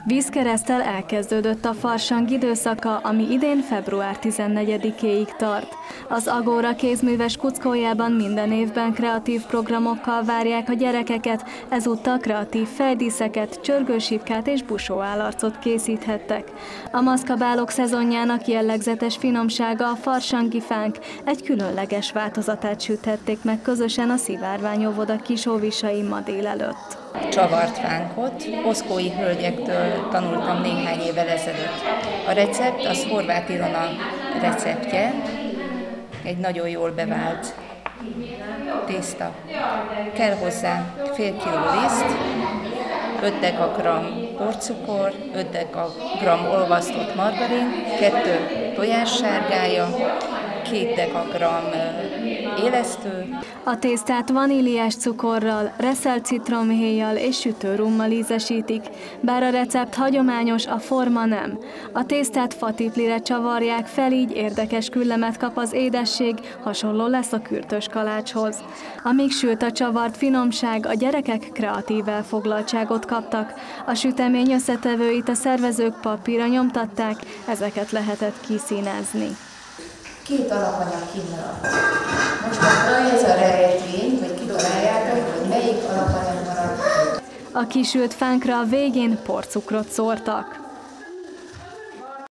Vízkereszttel elkezdődött a farsang időszaka, ami idén február 14-éig tart. Az Agóra kézműves kuckójában minden évben kreatív programokkal várják a gyerekeket, ezúttal kreatív fejdíszeket, csörgősipkát és busóállarcot készíthettek. A maszkabálok szezonjának jellegzetes finomsága a farsangi fánk, egy különleges változatát süthették meg közösen a Szivárvány óvoda Kisóvisain ma délelőtt. Csavart fánkot oszkói hölgyektől tanultam néhány évvel ezelőtt. A recept az Horváth Ilona receptje, egy nagyon jól bevált tészta. Kell hozzá fél kiló liszt, 5 dekagram porcukor, 5 dekagram olvasztott margarin, 2 tojássárgája, 2 dekagram élesztő. A tésztát vaníliás cukorral, reszelt citromhéjjal és sütőrummal ízesítik, bár a recept hagyományos, a forma nem. A tésztát fatiplire csavarják fel, így érdekes küllemet kap az édesség, hasonló lesz a kürtös kalácshoz. Amíg sült a csavart finomság, a gyerekek kreatív elfoglaltságot kaptak. A sütemény összetevőit a szervezők papírra nyomtatták, ezeket lehetett kiszínezni. 2 alapanyag kimaradt. Most akkor ez a rejtvény, hogy kidoláljátok, hogy melyik alapanyag maradt. A kisült fánkra a végén porcukrot szórtak.